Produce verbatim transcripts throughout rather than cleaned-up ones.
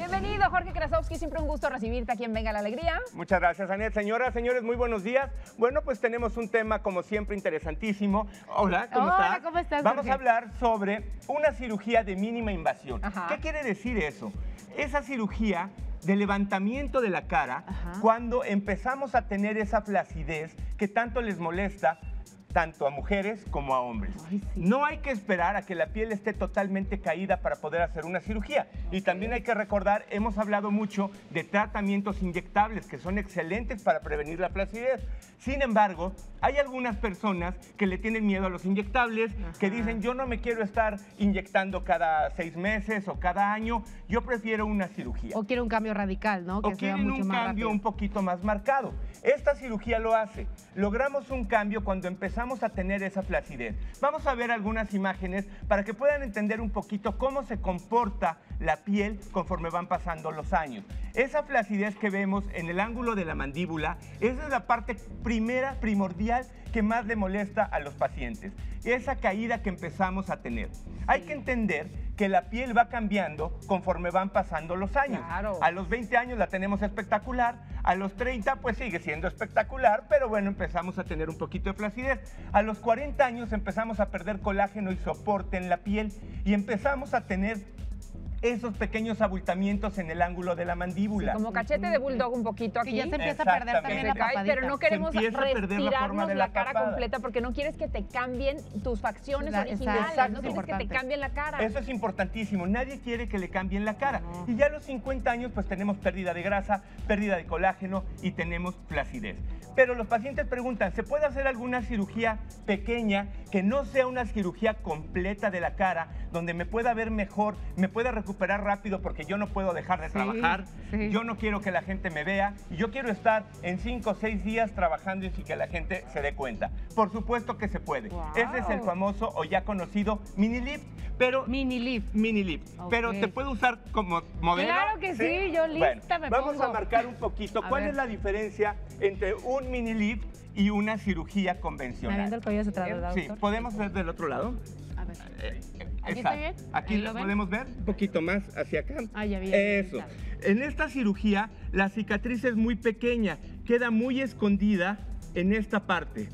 Bienvenido, Jorge Krasowski. Siempre un gusto recibirte aquí en Venga la Alegría. Muchas gracias, Anet. Señoras, señores, muy buenos días. Bueno, pues tenemos un tema, como siempre, interesantísimo. Hola, ¿cómo Hola, estás? ¿cómo estás, Vamos Jorge? a hablar sobre una cirugía de mínima invasión. Ajá. ¿Qué quiere decir eso? Esa cirugía de levantamiento de la cara, Ajá. cuando empezamos a tener esa flacidez que tanto les molesta tanto a mujeres como a hombres. Ay, sí. No hay que esperar a que la piel esté totalmente caída para poder hacer una cirugía. Y también hay que recordar, hemos hablado mucho de tratamientos inyectables que son excelentes para prevenir la flacidez. Sin embargo, hay algunas personas que le tienen miedo a los inyectables, Ajá. que dicen, yo no me quiero estar inyectando cada seis meses o cada año, yo prefiero una cirugía. O quiere un cambio radical, ¿no? O Que sea quieren mucho un más cambio rápido. un poquito más marcado. Esta cirugía lo hace. Logramos un cambio cuando empezamos a tener esa flacidez. Vamos a ver algunas imágenes para que puedan entender un poquito cómo se comporta la piel conforme van pasando los años. Esa flacidez que vemos en el ángulo de la mandíbula, esa es la parte primera, primordial, que más le molesta a los pacientes. Esa caída que empezamos a tener. Hay que entender que la piel va cambiando conforme van pasando los años. Claro. A los veinte años la tenemos espectacular, a los treinta pues sigue siendo espectacular, pero bueno, empezamos a tener un poquito de flacidez. A los cuarenta años empezamos a perder colágeno y soporte en la piel y empezamos a tener esos pequeños abultamientos en el ángulo de la mandíbula. Como cachete de bulldog un poquito aquí. Sí, ya se empieza a perder Exactamente. también Se la cae, papadita. pero no queremos Se empieza a perder la forma retirarnos de la, la cara papada. completa porque no quieres que te cambien tus facciones La- originales, exacto, no es quieres que te importante. cambien la cara. Eso es importantísimo. Nadie quiere que le cambien la cara. No. Y ya a los cincuenta años pues tenemos pérdida de grasa, pérdida de colágeno y tenemos flacidez. Pero los pacientes preguntan, ¿se puede hacer alguna cirugía pequeña que no sea una cirugía completa de la cara, donde me pueda ver mejor, me pueda recuperar rápido porque yo no puedo dejar de Sí, trabajar, sí. yo no quiero que la gente me vea y yo quiero estar en cinco o seis días trabajando y sin que la gente se dé cuenta? Por supuesto que se puede. Wow. Ese es el famoso o ya conocido mini lift, pero Mini lift. mini lift, Ok. pero te puede usar como modelo. Claro que sí, yo lista me Vamos pongo. a marcar un poquito A cuál ver. es la diferencia entre un mini lift y una cirugía Me convencional. aviento el cabello hacia atrás, ¿verdad, Sí, doctor? ¿podemos ver del otro lado? A ver. Eh, eh, ¿Aquí exacto. estoy bien? Aquí ¿Ahí lo lo ven? podemos ver un poquito más hacia acá. Ah, ya vi. Eso. Claro. En esta cirugía la cicatriz es muy pequeña, queda muy escondida en esta parte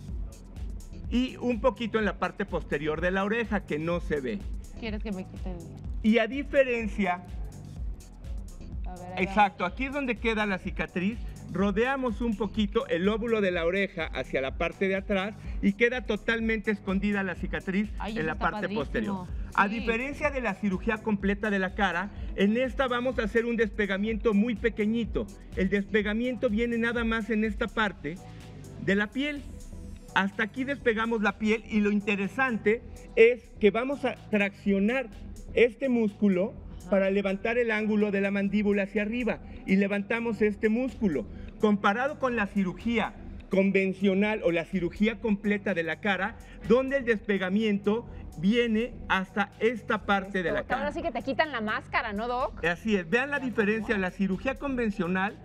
y un poquito en la parte posterior de la oreja que no se ve. ¿Quieres que me quiten? Y a diferencia, A ver, ahí va. exacto, aquí es donde queda la cicatriz, rodeamos un poquito el lóbulo de la oreja hacia la parte de atrás y queda totalmente escondida la cicatriz Ay, en eso la está parte padrísimo. posterior. A Sí. diferencia de la cirugía completa de la cara, en esta vamos a hacer un despegamiento muy pequeñito. El despegamiento viene nada más en esta parte de la piel. Hasta aquí despegamos la piel y lo interesante es que vamos a traccionar este músculo para levantar el ángulo de la mandíbula hacia arriba y levantamos este músculo. Comparado con la cirugía convencional o la cirugía completa de la cara, donde el despegamiento viene hasta esta parte de la Ahora cara. sí que te quitan la máscara, ¿no, Doc? Así es, vean la diferencia, la cirugía convencional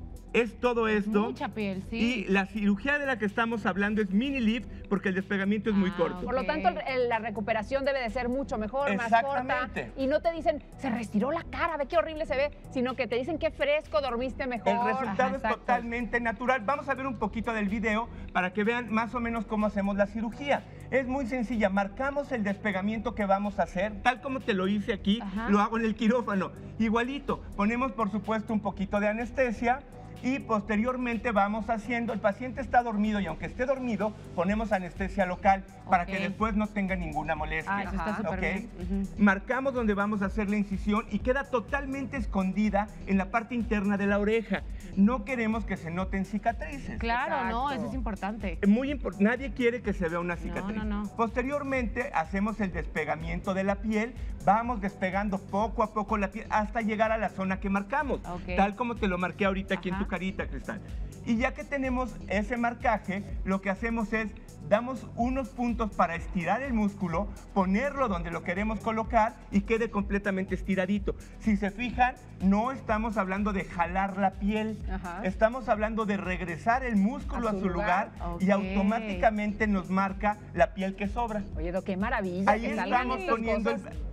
es todo esto. Mucha piel, sí. Y la cirugía de la que estamos hablando es mini lift porque el despegamiento es muy Ah, corto. Por lo Ok. tanto, el- la recuperación debe de ser mucho mejor, más corta. Exactamente. Y no te dicen, se retiró la cara, ve qué horrible se ve, sino que te dicen qué fresco, dormiste mejor. El resultado Ajá, es exacto. totalmente natural. Vamos a ver un poquito del video para que vean más o menos cómo hacemos la cirugía. Es muy sencilla. Marcamos el despegamiento que vamos a hacer, tal como te lo hice aquí, Ajá. lo hago en el quirófano. Igualito. Ponemos, por supuesto, un poquito de anestesia. Y posteriormente vamos haciendo, el paciente está dormido y aunque esté dormido, ponemos anestesia local para Ok. que después no tenga ninguna molestia. Ah, eso está Ajá. súper ¿ok? bien. Ujú. Marcamos donde vamos a hacer la incisión y queda totalmente escondida en la parte interna de la oreja. No queremos que se noten cicatrices. Claro, no, Exacto. eso es importante. Muy impor- Nadie quiere que se vea una cicatriz. no, no. Posteriormente hacemos el despegamiento de la piel, vamos despegando poco a poco la piel hasta llegar a la zona que marcamos, Ok. tal como te lo marqué ahorita aquí en Ajá. tu carita, Cristal. Y ya que tenemos ese marcaje, lo que hacemos es damos unos puntos para estirar el músculo, ponerlo donde lo queremos colocar y quede completamente estiradito. Si se fijan, no estamos hablando de jalar la piel, Ajá. estamos hablando de regresar el músculo a A su, su lugar, lugar. y Ok. automáticamente nos marca la piel que sobra. Oye, Doc, qué maravilla Ahí que salgan estamos estas poniendo el, cosas.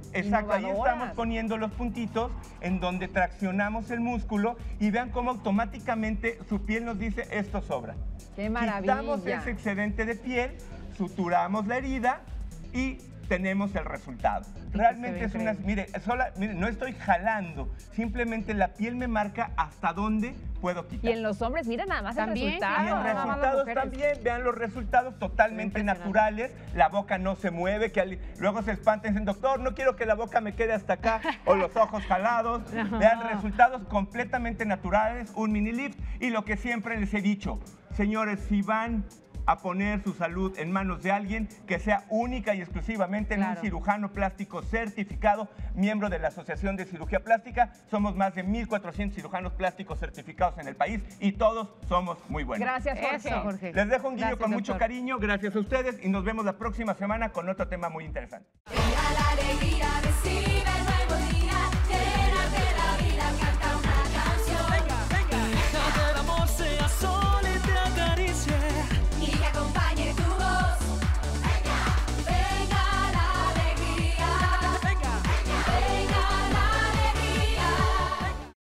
Exacto, ahí Innovadoras. estamos poniendo los puntitos en donde traccionamos el músculo y vean cómo automáticamente su piel nos dice esto sobra. ¡Qué maravilla! Quitamos ese excedente de piel, suturamos la herida y tenemos el resultado. Realmente es una... Mire, sola, mire, no estoy jalando, simplemente la piel me marca hasta dónde puedo quitar. Y en los hombres, mira nada más También, el resultado. Y en nada más las resultados mujeres. también, vean los resultados totalmente naturales, la boca no se mueve, que al- luego se espantan y dicen, doctor, no quiero que la boca me quede hasta acá, o los ojos jalados. No. Vean resultados completamente naturales, un mini lift, y lo que siempre les he dicho, señores, si van a poner su salud en manos de alguien, que sea única y exclusivamente en Claro. un cirujano plástico certificado, miembro de la Asociación de Cirugía Plástica. Somos más de mil cuatrocientos cirujanos plásticos certificados en el país y todos somos muy buenos. Gracias, Jorge. Eso, Jorge. Les dejo un guiño Gracias, con mucho doctor. cariño, gracias a ustedes y nos vemos la próxima semana con otro tema muy interesante. Ella la alegría recibe.